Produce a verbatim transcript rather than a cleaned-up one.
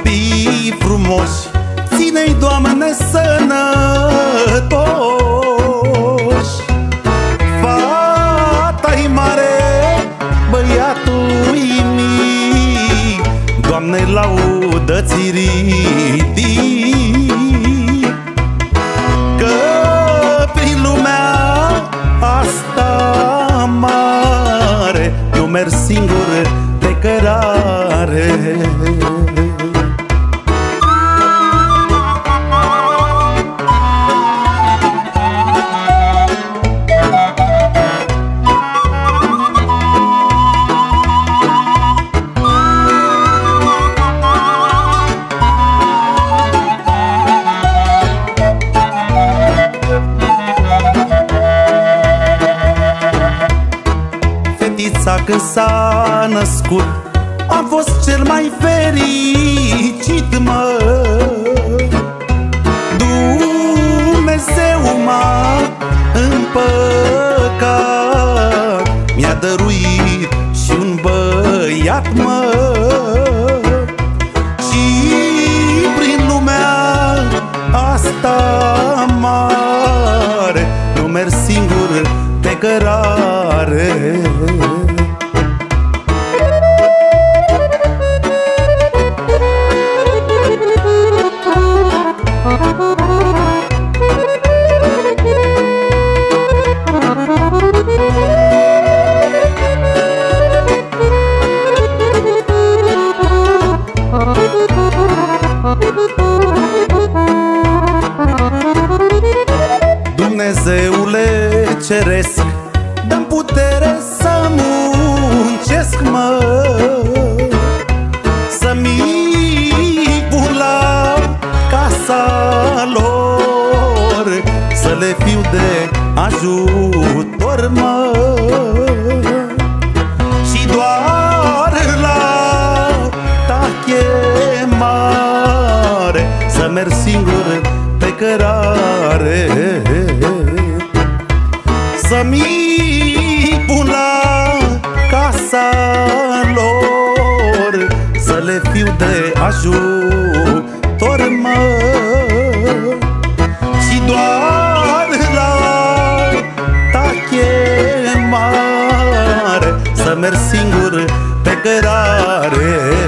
copii frumoși, ține-i, Doamne, sănătoși. Fata-i mare, băiatul-i mic, Doamne, laudă-ți ridic. Că prin lumea asta mare eu merg singur pe cărare. Fetița când s-a născut am fost cel mai fericit, mă. Dumnezeu m-a împăcat, mi-a dăruit și un băiat, mă. Și prin lumea asta mare eu merg singur pe cărare. Dumnezeule ceresc, dă-mi putere să muncesc, mă. Să-mi pun la casa lor, să le fiu de ajutor, mă. Și doar la ta chemare să merg singur pe cărare. Să-mi pun la casa lor, să le fiu de ajutor, mă. Și doar la ta chemare să merg singur pe cărare.